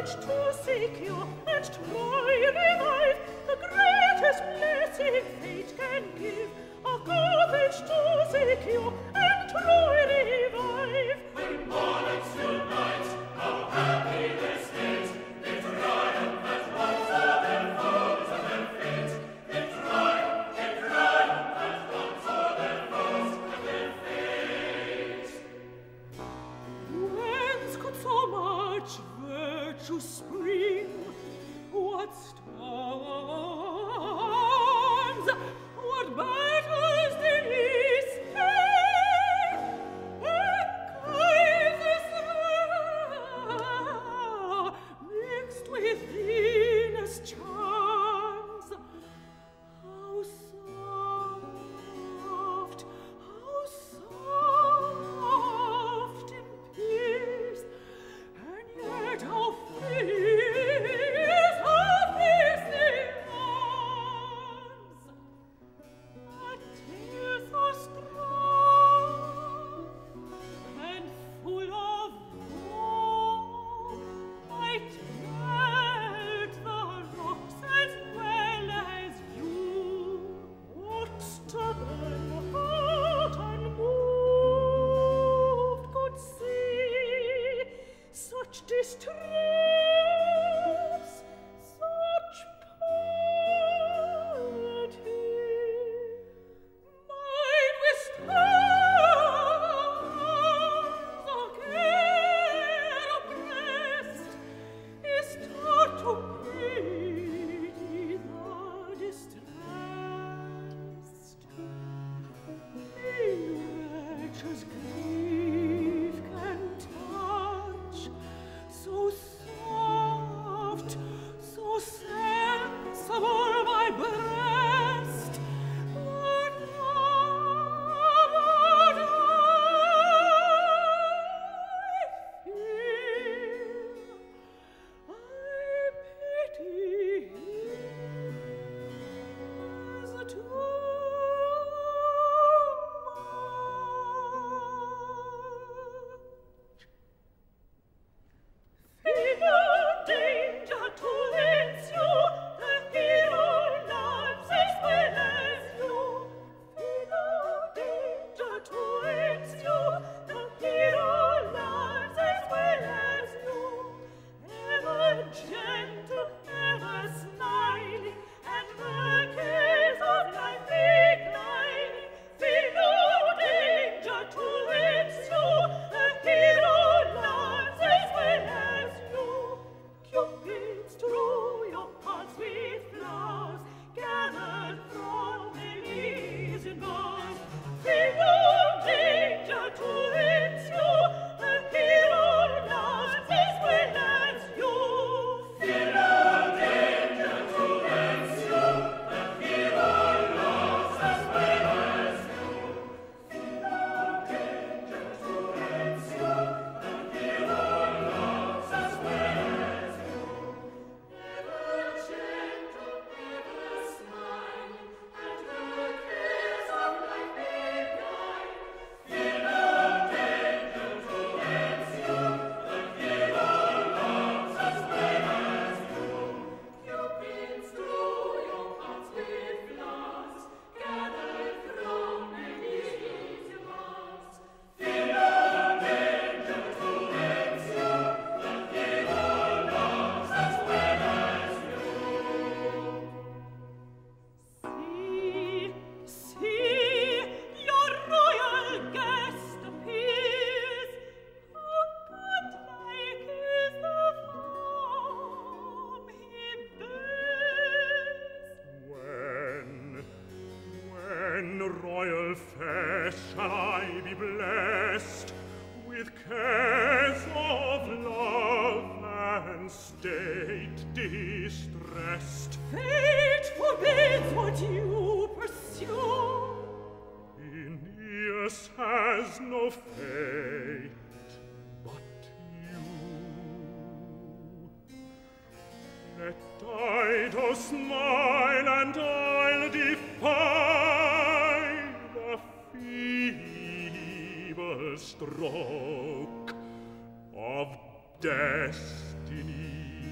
Stroke of destiny.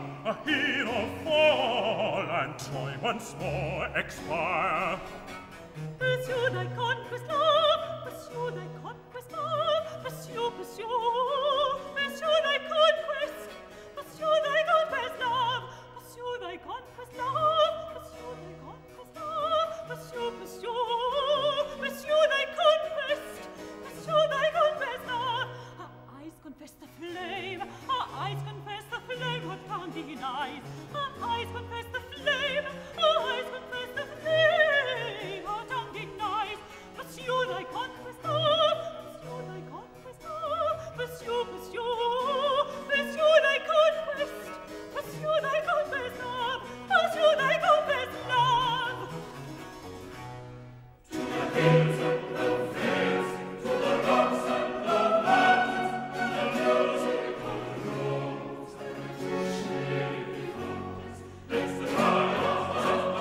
a hero fall, and Troy once more expire. Pursue thy conquest, love, pursue thy conquest, love, pursue, pursue, pursue thy conquest, pursue thy conquest, love, pursue thy conquest, love, pursue thy conquest, love, pursue, pursue, pursue thy conquest, pursue thy conquest, love. Our eyes confess the flame, our eyes confess the flame, what tongue denies? Our eyes confess the flame, our eyes confess the flame, our tongue denies. Pursue thy conquest, love, pursue thy conquest, love, pursue, pursue, pursue thy conquest, pursue thy conquest, love, pursue thy conquest, love. To the hills and the vales, to the rocks and the mountains, the music of the rose and the shady flowers. It's the triumph of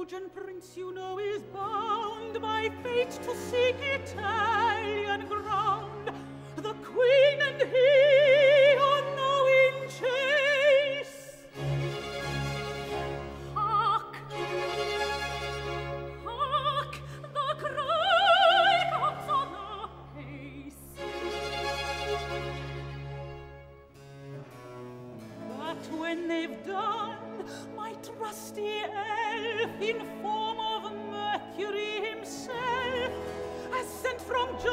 Trojan prince, you know, is bound by fate to seek Italian ground. The queen and he are now in chase. Hark! Hark! The cry comes on apace. But when they've done, my trusty elf, in form of Mercury himself, has sent from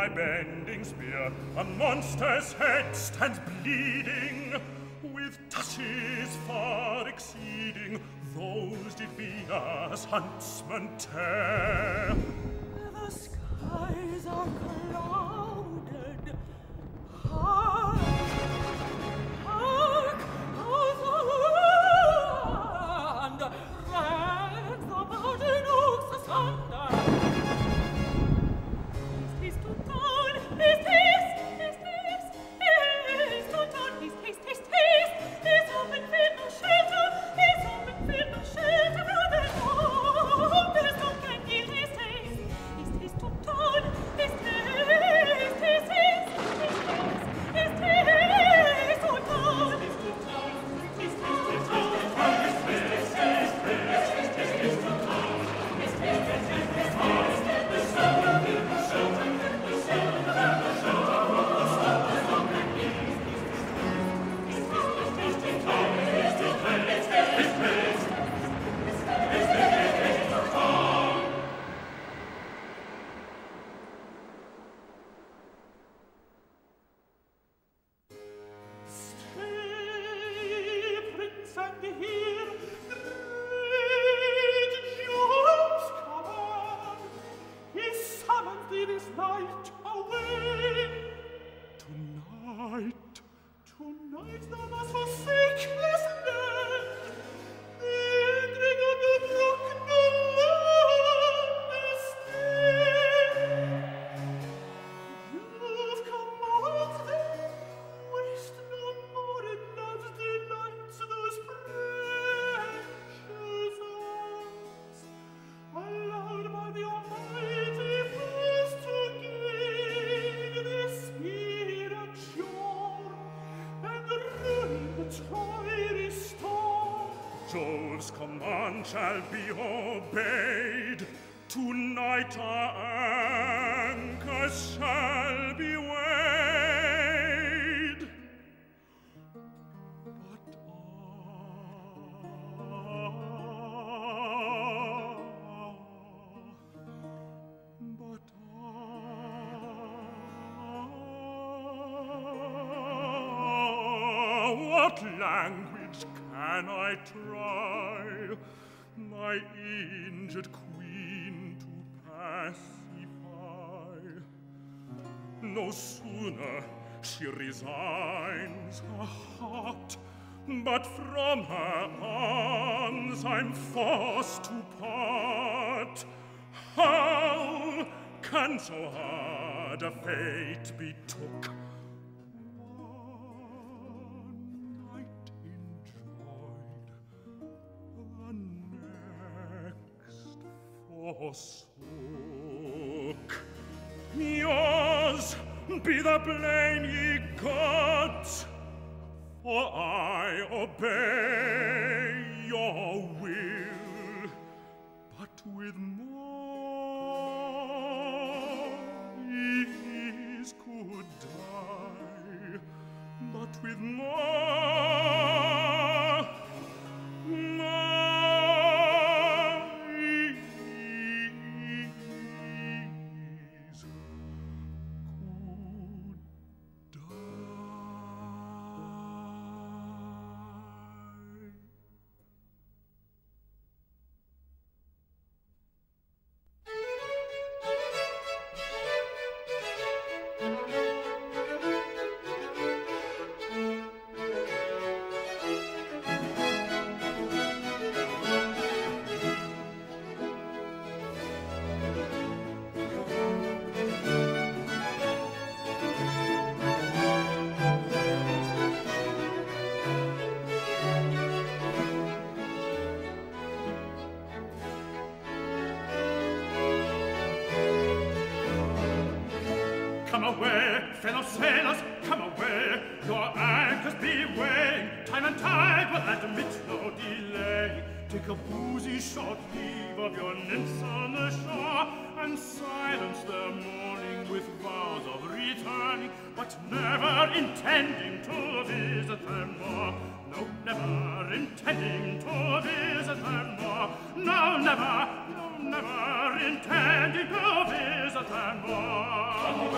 my bending spear, a monster's head stands bleeding, with tushes far exceeding those did Venus' huntsman tear. The skies are clouded. Hark! Hark! How the wind rends the mountain oaks asunder. Haste to town, haste, haste, haste, haste, haste to town, haste, haste, haste, haste. Haste home and find no shelter, haste home and find no shelter from the storm. There's no can yield, haste, haste, haste, haste to town, haste, haste, haste, haste, haste, haste, haste, haste to town. Haste to town, haste, haste, haste, haste, haste, haste to town, haste, haste, haste, haste, haste, Tonight thou must forsake this land, the ending of the brook no longer stand. You've come out there, waste no more in love's delights those precious hours, allowed by the Almighty first to gain this spiritual and ruin the Troy restore. Jove's command shall be obeyed. Tonight our anchors shall be weighed. What language can I try my injured queen to pacify? No sooner she resigns her heart, but from her arms I'm forced to part. How can so hard a fate be took? Forsook. Yours be the blame, ye gods, for I obey your will, but with more ease could die, but with more ease could die. Come away, fellow sailors, come away. Your anchors be weighing. Time and tide will admit no delay. Take a boozy short leave of your nymphs on the shore, and silence their mourning with vows of returning, but never intending to visit them more. No, never intending to visit them more. No, never intending to visit them more.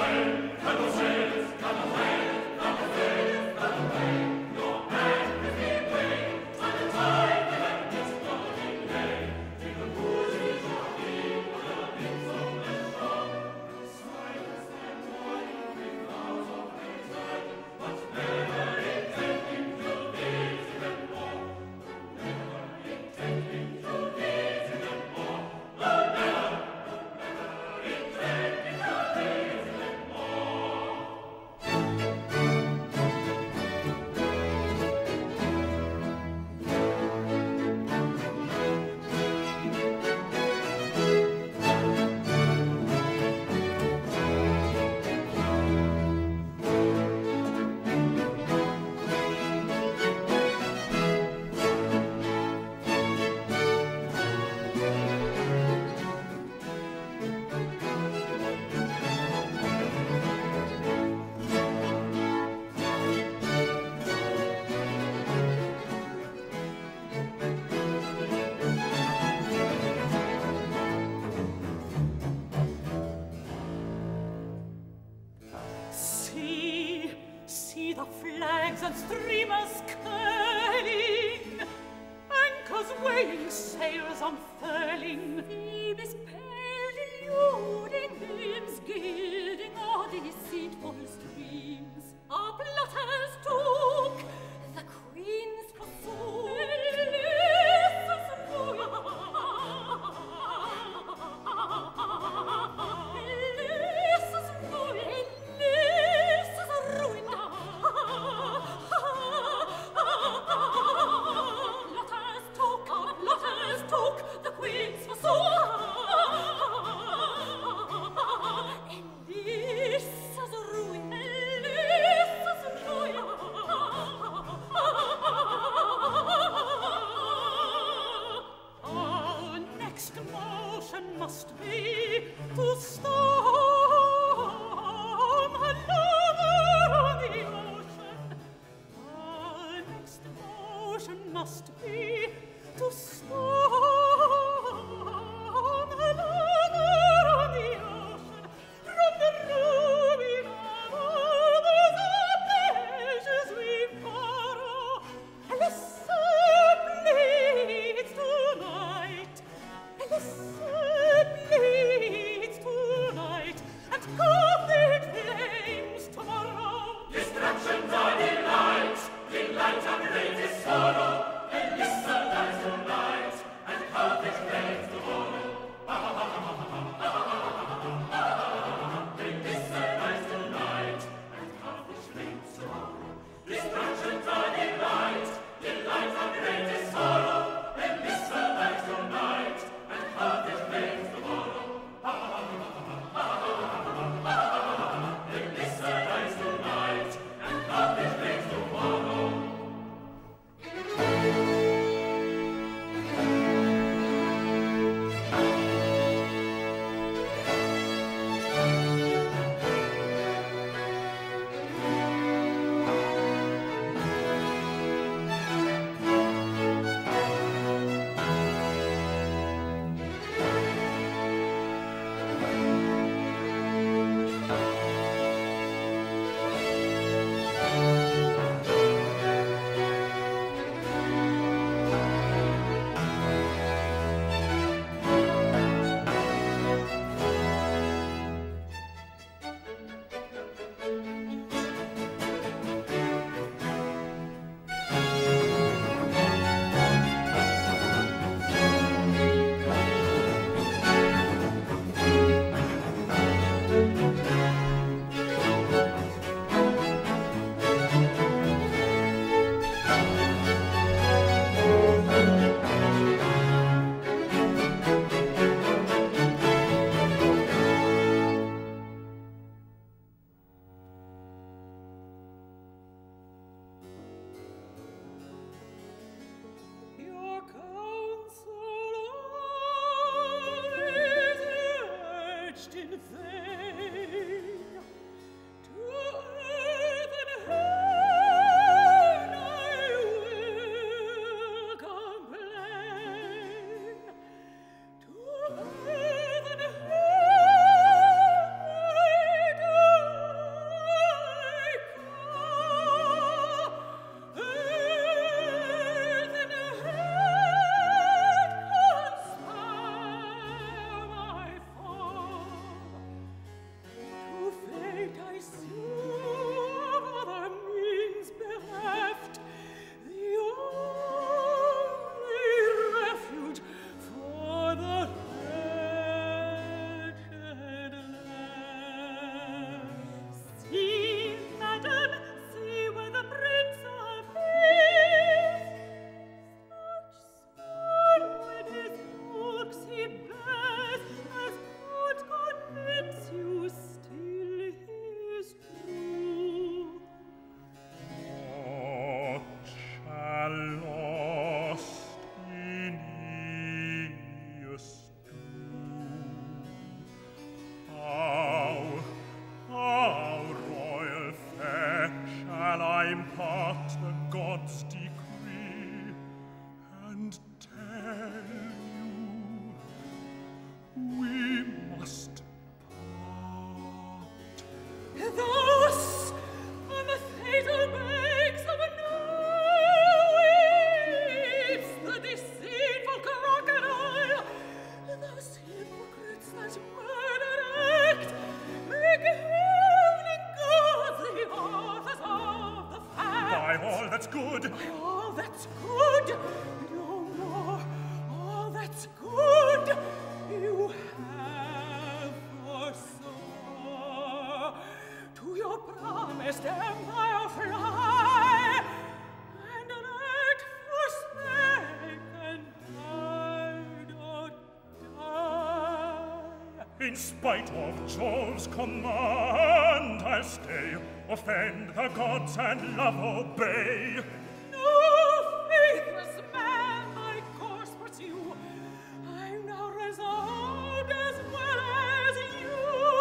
And streamers curling, anchors weighing, sails unfurling, Phoebus pale deluding beams, gilding our deceitful streams. Our plotters took the queens forsook. Must be to storm alone on the ocean. Our next motion must be to storm alone on the ocean. From the ruin of others our pleasures we borrow. Alyssa bleeds tonight. Alyssa bleeds tonight, and Gothic flames tomorrow. Distractions are delights, delight and greatest sorrow. Alyssa dies tonight, impart the gods' decree and tell you we must part. Thus, on the fatal banks of Weeps the deceitful crocodile, those hypocrites that murder act, make heaven gods the authors of the fact. By all that's good, By all that's good, no more, all that's good, you have forsworn. To your promised empire fly, and let forsaken died or die. in spite of Jove's command, I'll stay, offend the gods and love obey. No faithless man my course pursue. I'm now resolved as well as you.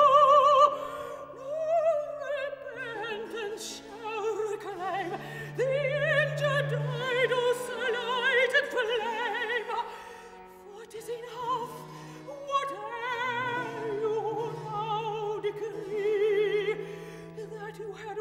No repentance shall reclaim the injured idol's lighted flame. For 'tis enough, whate'er you now decree, that you had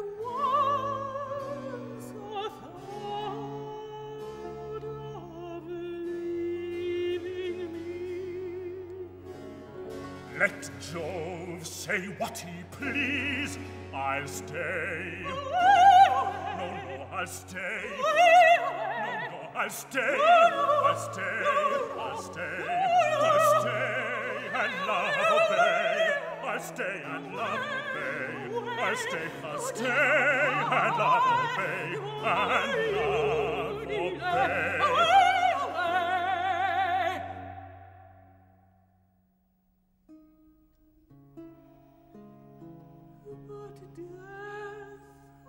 once a thought of leaving me. Let Jove say what he please, I'll stay. No, I'll stay. No, I'll stay. I'll stay. I'll stay. I'll stay and love obey. I'll stay and love obey. I'll stay and love obey. And love obey. But death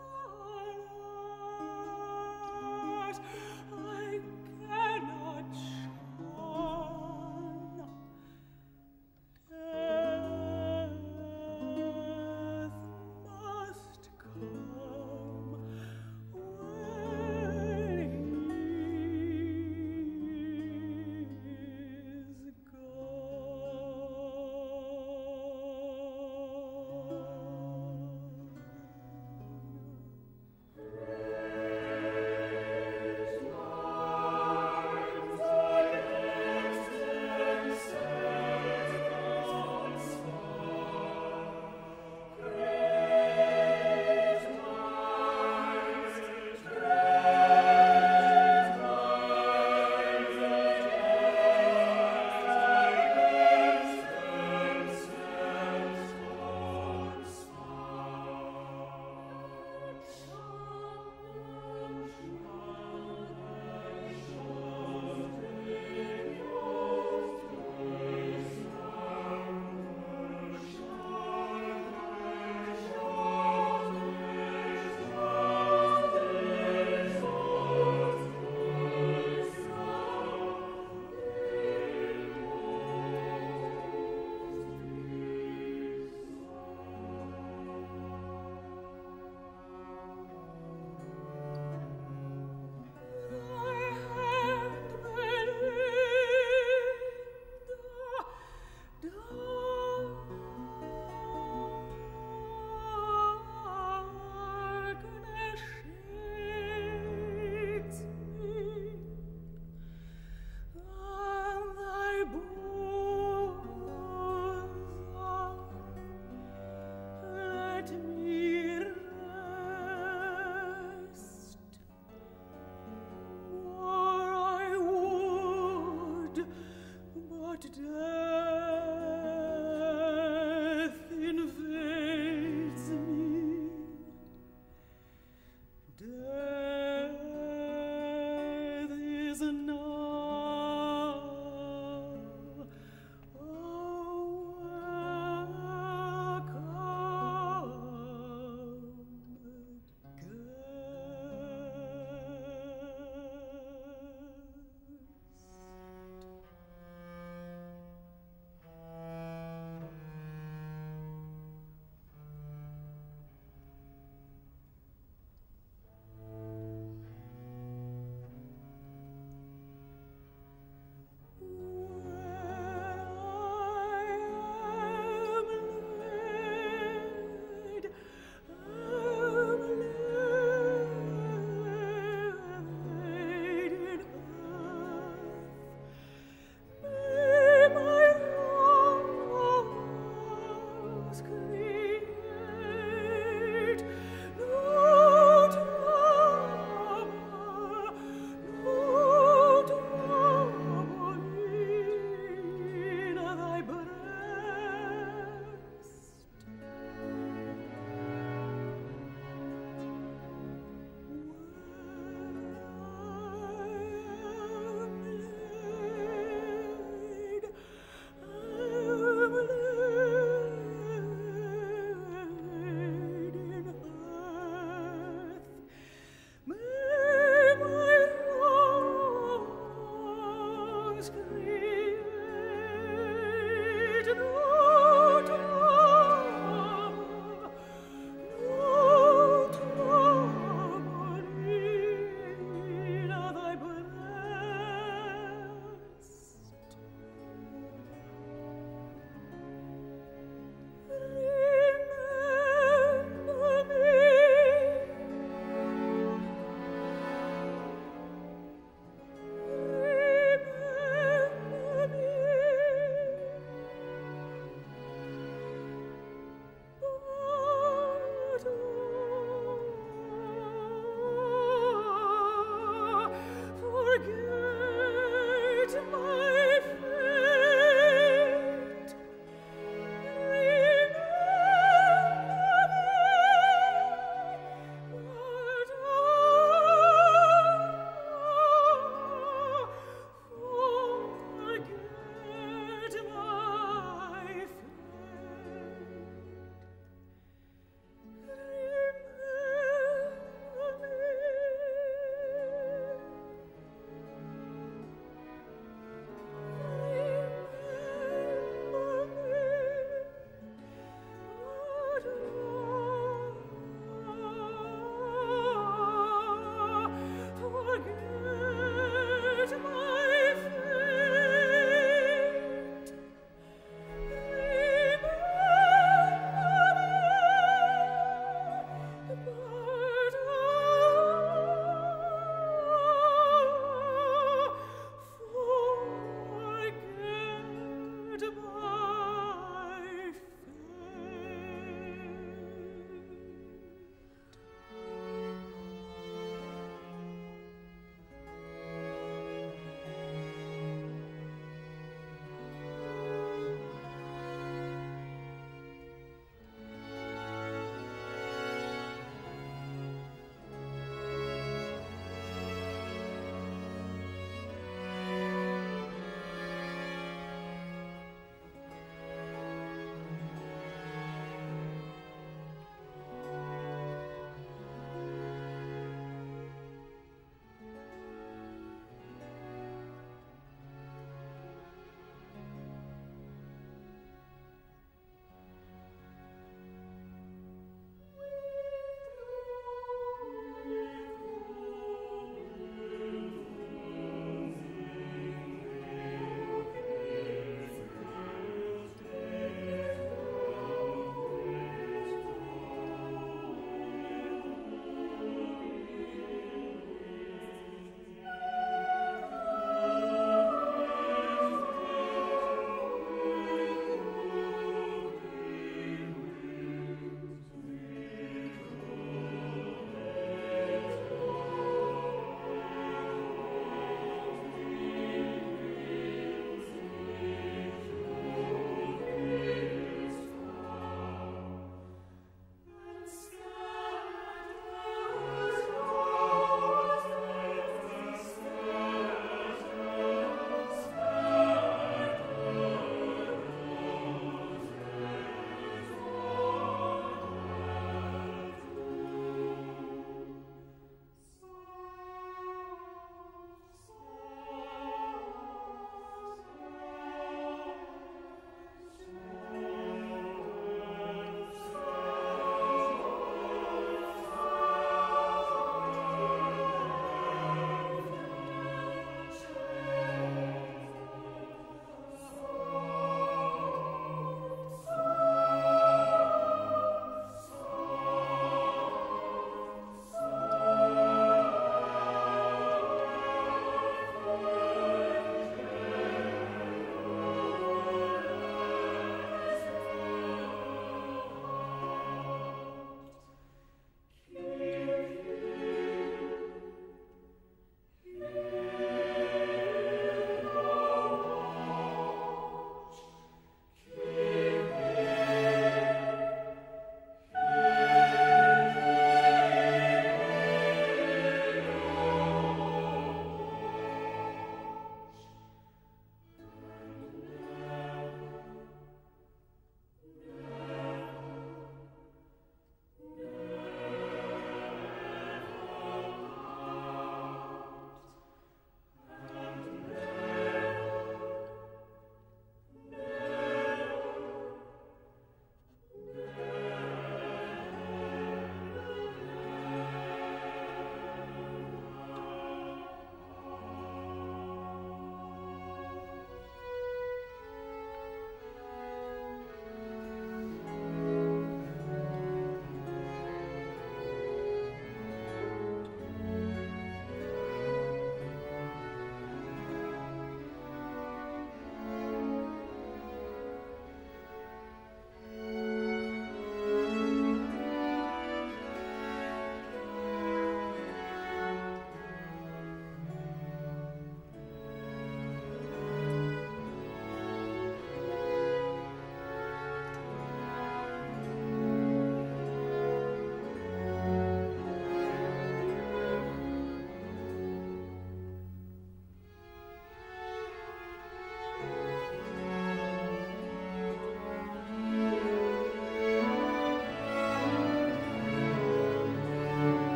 alas, I cannot shun. Death must come when he is Death